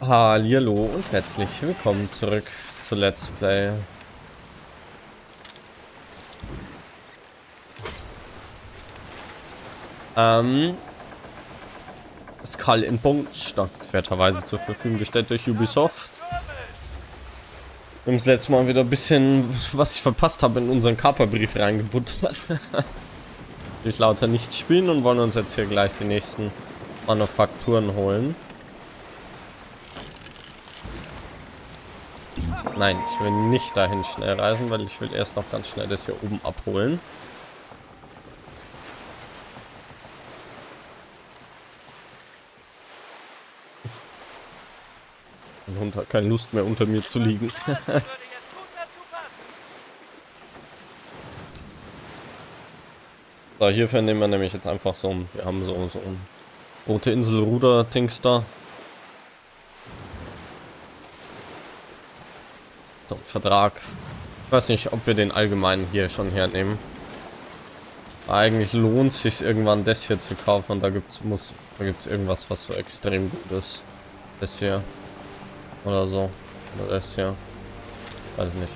Hallihallo und herzlich willkommen zurück zu Let's Play. Skull and Bones, dankenswerterweise zur Verfügung gestellt durch Ubisoft. Wir haben das letzte Mal wieder ein bisschen, was ich verpasst habe, in unseren Kaperbrief reingebuttert. Durch lauter nicht spielen und wollen uns jetzt hier gleich die nächsten Manufakturen holen. Nein, ich will nicht dahin schnell reisen, weil ich will erst noch ganz schnell das hier oben abholen. Der Hund hat keine Lust mehr unter mir zu liegen. So, hierfür nehmen wir nämlich jetzt einfach so ein, wir haben so ein rote Insel-Ruder-Dings da. So, Vertrag. Ich weiß nicht, ob wir den allgemeinen hier schon hernehmen. Eigentlich lohnt es sich irgendwann das hier zu kaufen und da gibt's irgendwas, was so extrem gut ist. Das hier. Oder so. Oder das hier. Weiß nicht.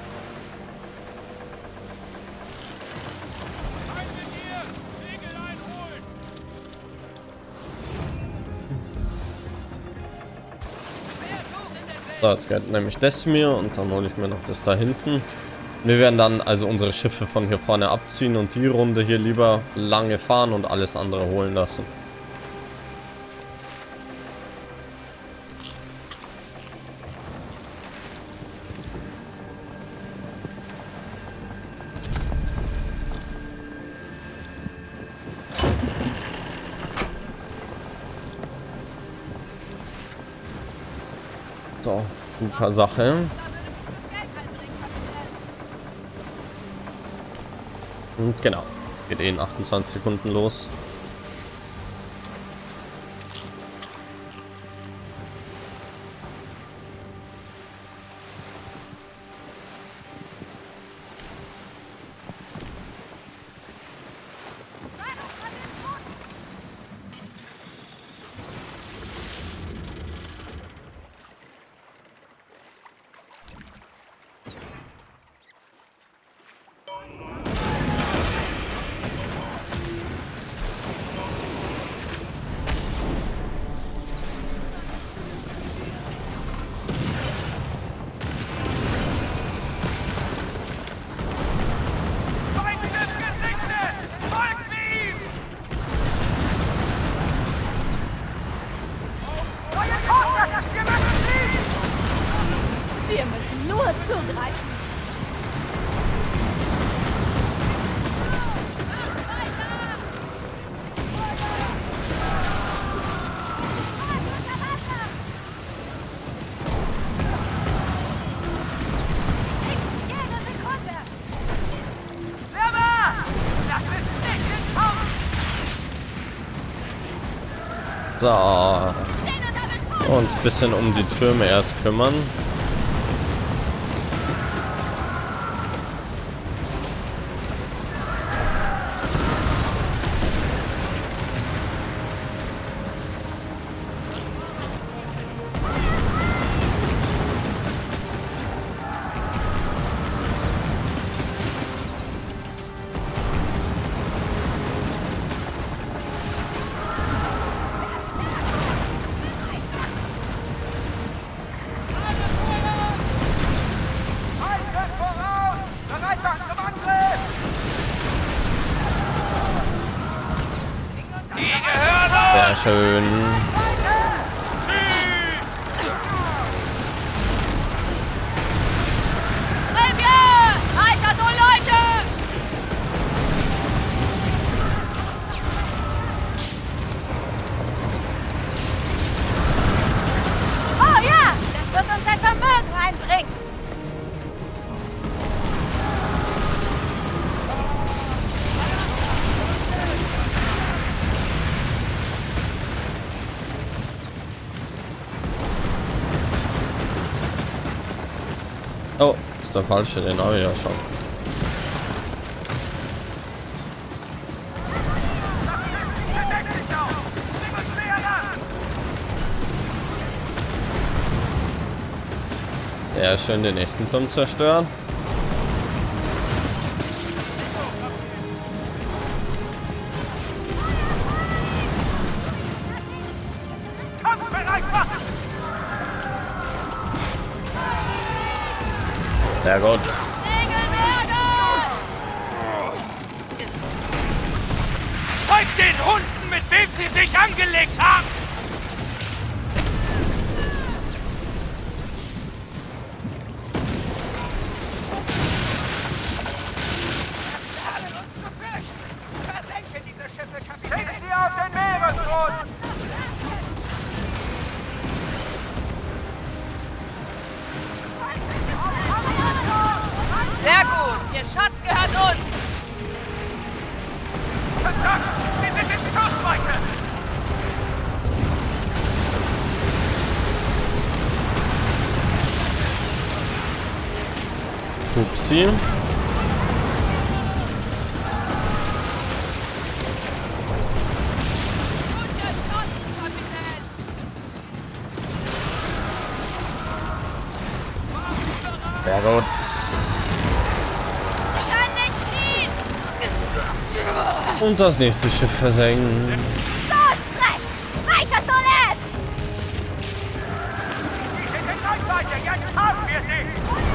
So, jetzt geht nämlich das mir und dann hole ich mir noch das da hinten. Wir werden dann also unsere Schiffe von hier vorne abziehen und die Runde hier lieber lange fahren und alles andere holen lassen. So, super Sache. Und genau, geht in 28 Sekunden los. Wir müssen nur zugreifen. So. Und ein bisschen um die Türme erst kümmern. Sehr schön. Alter, so Leute! Oh ja, das wird uns ein Vermögen einbringen. Oh, ist der falsche, den habe ich ja schon. Sehr schön, den nächsten Turm zerstören. Sehr gut. Zeigt den Hunden, mit wem sie sich angelegt haben! Schickt sie auf den Meeresgrund! Sehr gut. Ihr Schatz gehört uns. Verdammt! Sie sind in Schussweite! Upsi. Sehr gut. Ich kann nicht fliehen. Und das nächste Schiff versenken. So, Dreck. Weiter so lässt. Sie sind in Reichweite! Jetzt haben wir sie!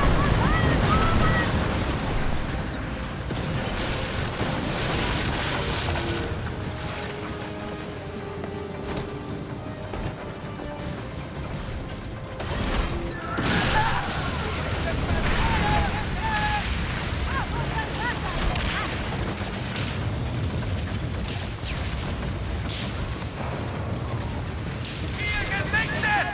Wir gesegnet!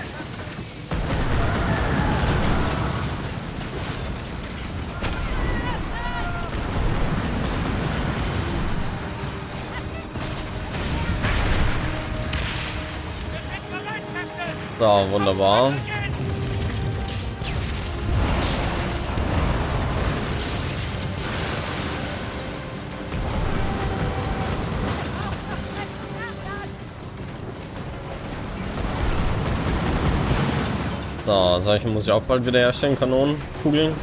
So, wunderbar. So, solche muss ich auch bald wieder herstellen, Kanonen, Kugeln.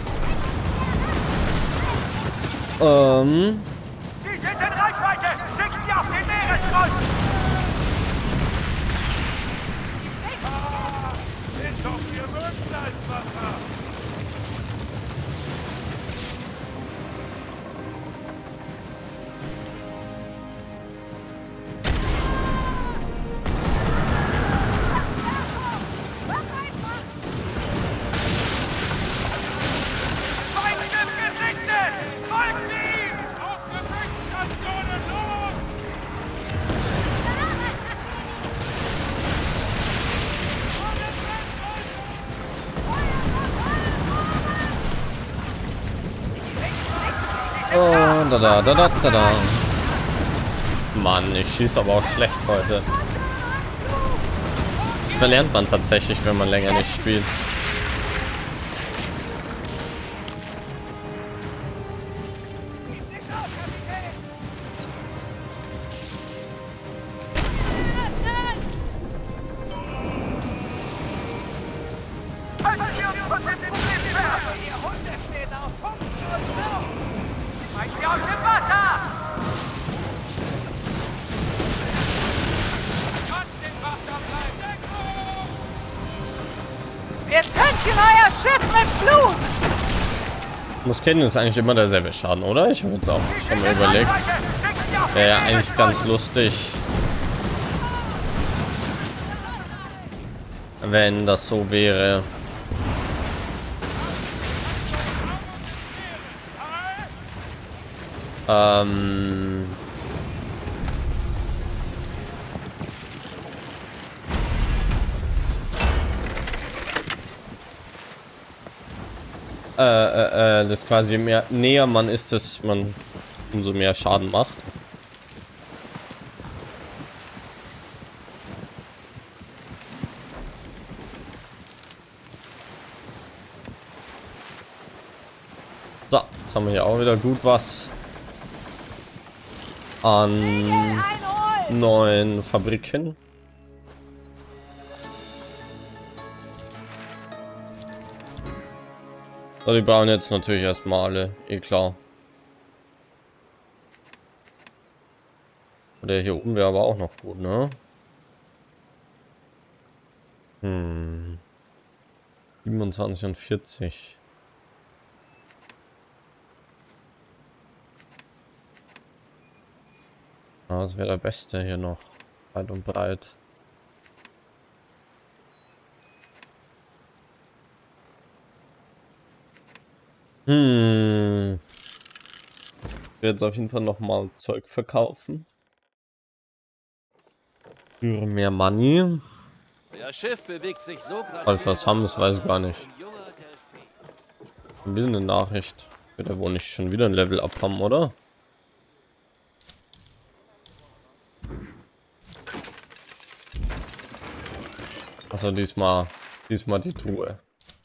Sie sind in Reichweite! Schickt sie auf den Meeresgrund! Ist doch ihr mögt als Wasser! Feindschiff gesegnet! Folgt ihm! Auf Gefechtsstationen los! Oh, da. Mann, ich schieße aber auch schlecht heute. Das verlernt man tatsächlich, wenn man länger nicht spielt. Halten Sie uns von dem Problem fern! Ihr Hunde steht auf punktlos Blau! Seid ihr aus dem Wasser! Lasst den Wasser bleiben! Wir tünchen euer Schiff mit Blut. Muss kennen, ist eigentlich immer derselbe Schaden, oder? Ich habe jetzt auch schon mal überlegt. Wäre ja eigentlich ganz lustig, wenn das so wäre. Das quasi mehr näher man ist, dass man umso mehr Schaden macht. So, jetzt haben wir hier auch wieder gut was an neuen Fabriken. So, die brauchen jetzt natürlich erstmal alle, eh klar. Der hier oben wäre aber auch noch gut, ne? 27 und 40. Ah, das wäre der Beste hier noch. Weit und breit. Ich werde jetzt auf jeden Fall noch mal Zeug verkaufen. Für mehr Money. Euer Schiff bewegt sich so Falls was haben, das weiß ich gar nicht. Will eine Nachricht. Wird er wohl nicht schon wieder ein Level up haben, oder? Also diesmal die Truhe.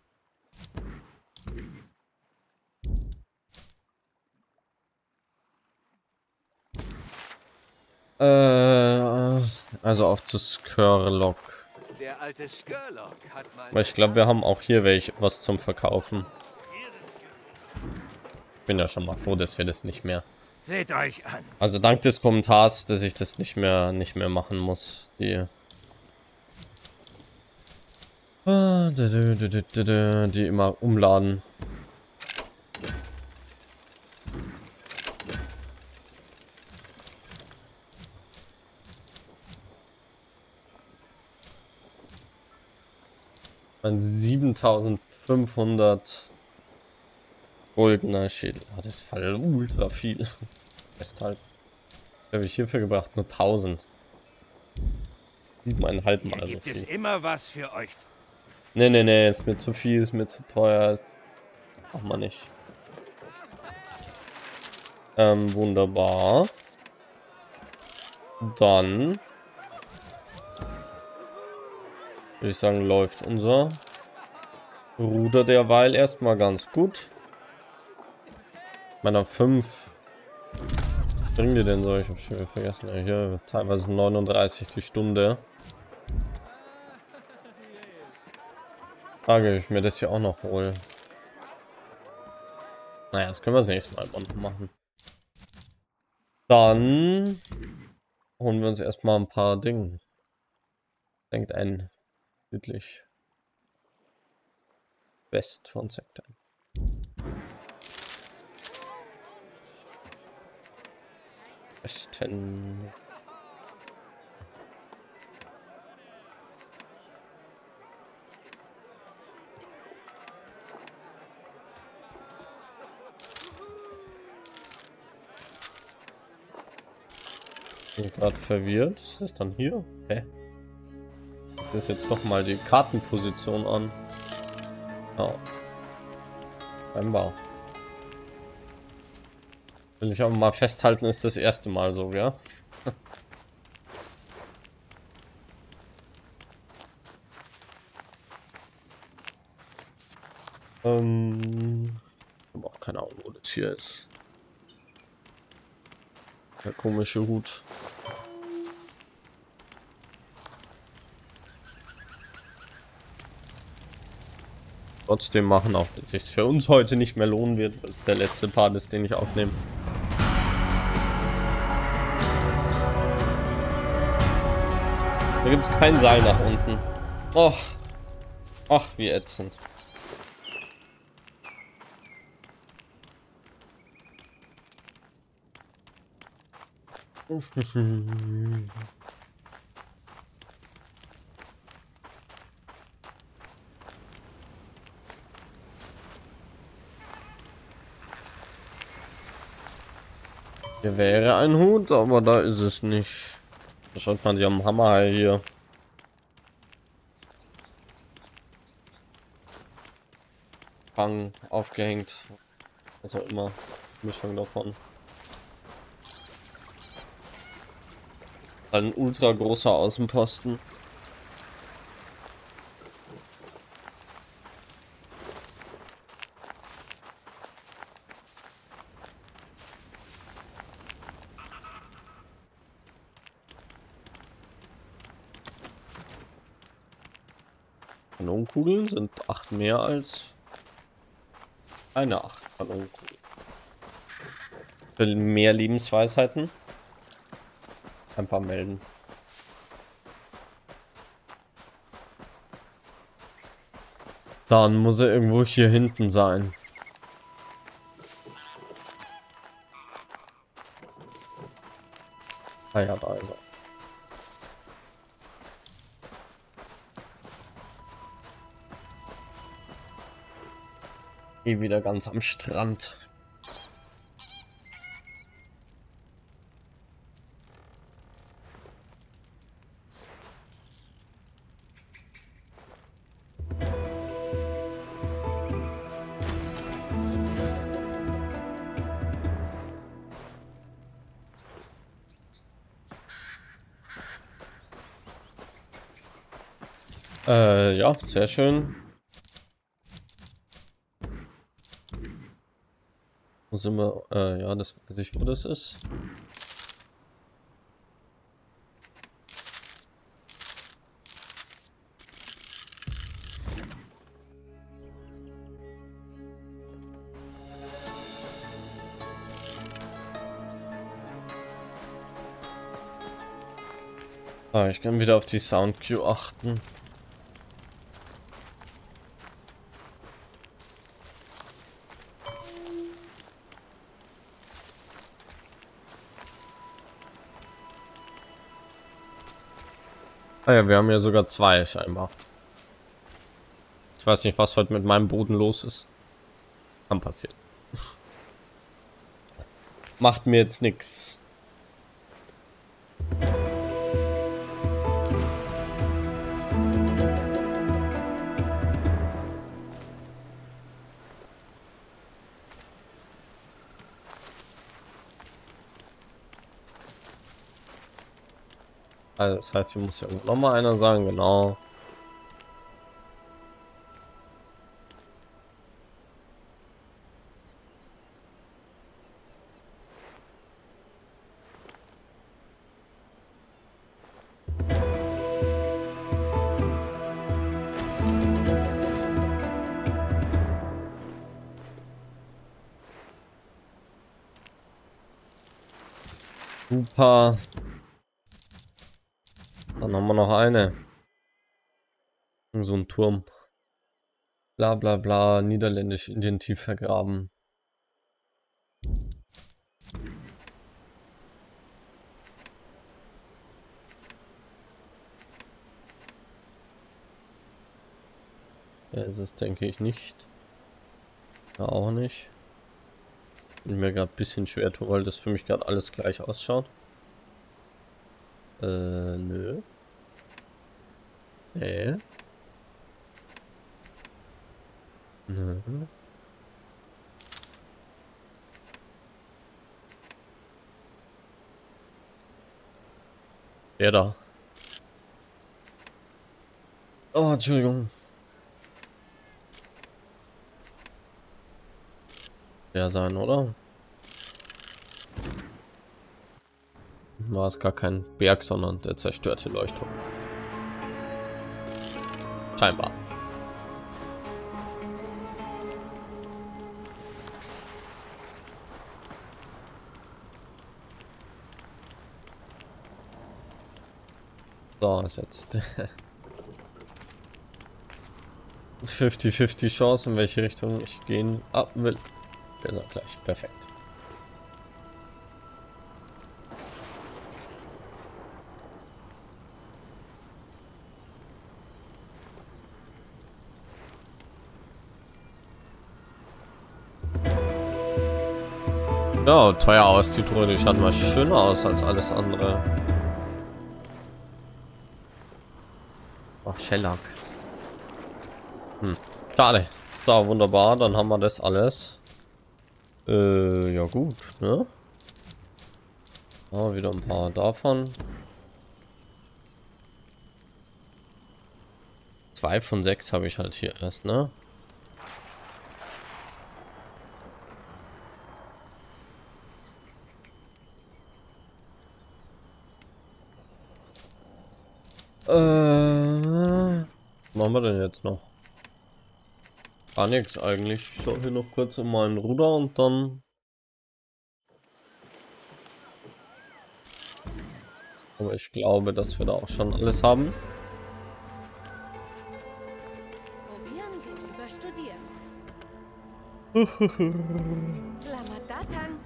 Also auf zu Skurlock. Der alte Skurlock hat mal. Aber ich glaube, wir haben auch hier was zum Verkaufen. Ich bin ja schon mal froh, dass wir das nicht mehr. Seht euch an. Also dank des Kommentars, dass ich das nicht mehr machen muss. Die immer umladen. Ein 7500 goldener Schädel. Oh, das ist voll ultra viel. Festhalten. Habe ich hierfür gebracht? Nur 1000. 7,5 Mal so Gibt es viel. immer was für euch? Nee, ist mir zu viel, ist mir zu teuer. Braucht man nicht. Wunderbar. Dann würde ich sagen, läuft unser Ruder derweil erstmal ganz gut. Meiner 5. Was bringen die denn so? Ich habe schon wieder vergessen. Hier teilweise 39 die Stunde. Frage, ob ich mir das hier auch noch hole. Naja, das können wir das nächste Mal machen. Dann holen wir uns erstmal ein paar Dinge. Denkt ein südlich West von Sektor. Westen. Bin gerade verwirrt. Ist das dann hier? Hä? Das ist jetzt noch mal die Kartenposition an. Oh. Scheinbar. Will ich aber mal festhalten, ist das erste Mal so, ja? Ich habe auch keine Ahnung, wo das hier ist. Der komische Hut. Trotzdem machen, auch wenn es sich für uns heute nicht mehr lohnen wird, weil es der letzte Part ist, den ich aufnehme. Da gibt es kein Seil nach unten. Och. Ach, wie ätzend. Hier wäre ein Hut, aber da ist es nicht. Da schaut man sich am Hammer hier. Fang aufgehängt. Was auch immer. Mischung davon. Ein ultra großer Außenposten. Kanonenkugeln sind 8 mehr als Eine 8 Kanonenkugel. Für mehr Lebensweisheiten. Ein paar melden. Dann muss er irgendwo hier hinten sein. Ah ja, da ist er. Hier wieder ganz am Strand. Ja, sehr schön. Wo sind wir? Ja, das weiß ich, wo das ist. Ah, ich kann wieder auf die Sound Queue achten. Ah ja, wir haben ja sogar zwei scheinbar. Ich weiß nicht, was heute mit meinem Boden los ist. Kann passieren. Macht mir jetzt nichts. Also das heißt, hier muss ja noch mal einer sagen, genau. Super. Dann haben wir noch eine. So ein Turm. Bla bla bla. Niederländisch Indien tief vergraben. Ja, ist es, denke ich, nicht. Ja, auch nicht. Bin mir gerade ein bisschen schwer tue, weil das für mich gerade alles gleich ausschaut. Nö. Nee. Nö. Der da. Oh, Entschuldigung. Der sein, oder? War es gar kein Berg, sondern der zerstörte Leuchtturm. Scheinbar. So, ist jetzt 50-50 Chance, in welche Richtung ich gehen will. Der ist auch gleich. Perfekt. Ja, teuer aus, die Truhe, die schaut mal schöner aus als alles andere. Ach, Shellac. Schade. So, wunderbar, dann haben wir das alles. Ja gut, ne? Ah, wieder ein paar davon. 2 von 6 habe ich halt hier erst, ne? Was machen wir denn jetzt noch? Gar nichts eigentlich. Ich schaue hier noch kurz in meinen Ruder und dann. Aber ich glaube, dass wir da auch schon alles haben. Probieren gegenüber studieren. Selamat datang.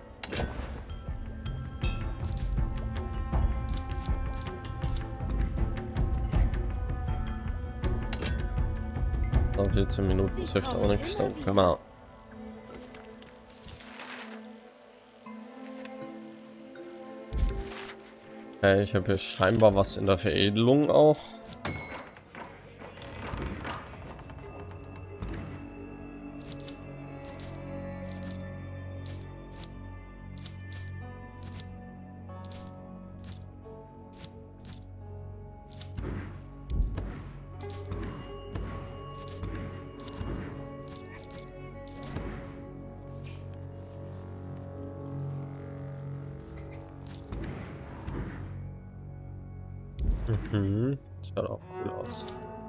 Nach 14 Minuten trifft auch nichts. Können wir. Okay, ich habe hier scheinbar was in der Veredelung auch. Mhm, schaut auch cool aus.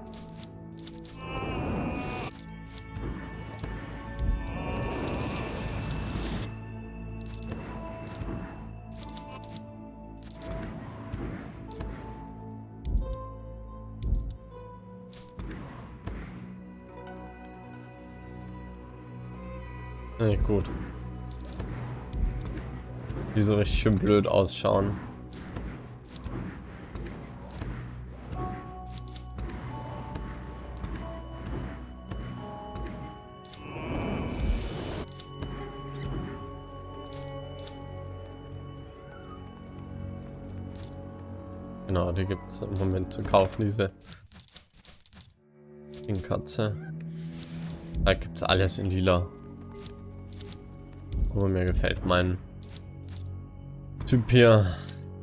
Nee, gut. Die so richtig schön blöd ausschauen. Genau, die gibt es im Moment zu kaufen, diese Katze. Da gibt es alles in lila. Aber mir gefällt mein Typ hier.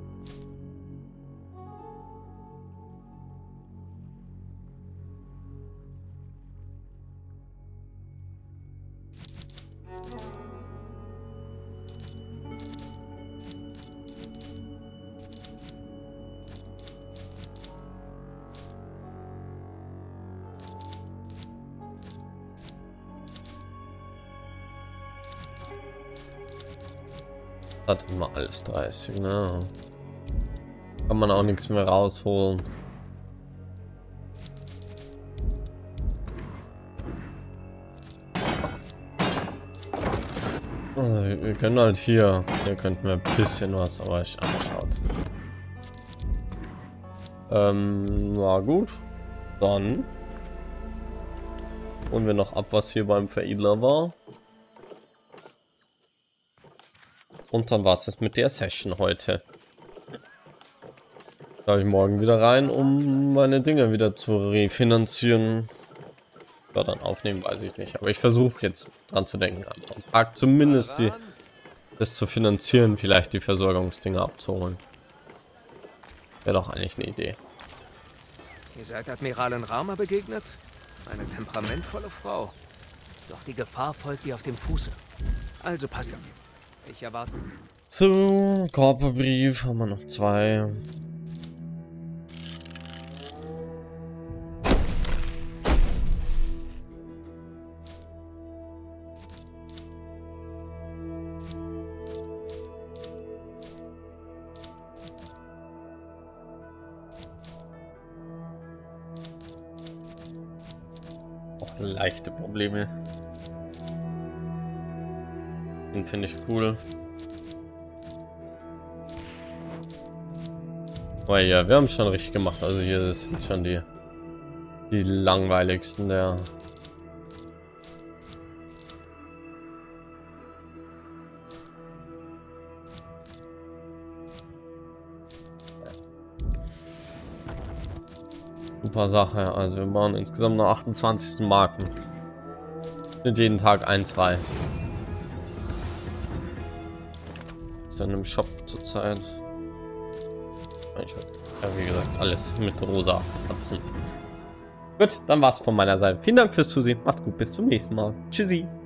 Hat immer alles 30, ne? Kann man auch nichts mehr rausholen. Wir können halt hier könnten wir ein bisschen was, aber ich anschaut. Na gut, dann holen wir noch ab, was hier beim Veredler war. Und dann war es das mit der Session heute. Da ich morgen wieder rein, um meine Dinge wieder zu refinanzieren. Ja, dann aufnehmen, weiß ich nicht. Aber ich versuche jetzt dran zu denken, am Tag zumindest das zu finanzieren, vielleicht die Versorgungsdinge abzuholen. Wäre doch eigentlich eine Idee. Ihr seid Admiralin Rama begegnet? Eine temperamentvolle Frau. Doch die Gefahr folgt ihr auf dem Fuße. Also passt auf. Ich erwarte. So, Korperbrief haben wir noch 2. Auch leichte Probleme. Den finde ich cool. Oh ja, wir haben es schon richtig gemacht. Also hier sind schon die langweiligsten der. Super Sache. Also wir machen insgesamt noch 28 Marken. Mit jeden Tag 1, 2. Dann im Shop zurzeit. Ja, wie gesagt, alles mit rosa Katzen. Gut, dann war's von meiner Seite. Vielen Dank fürs Zusehen. Macht's gut, bis zum nächsten Mal. Tschüssi.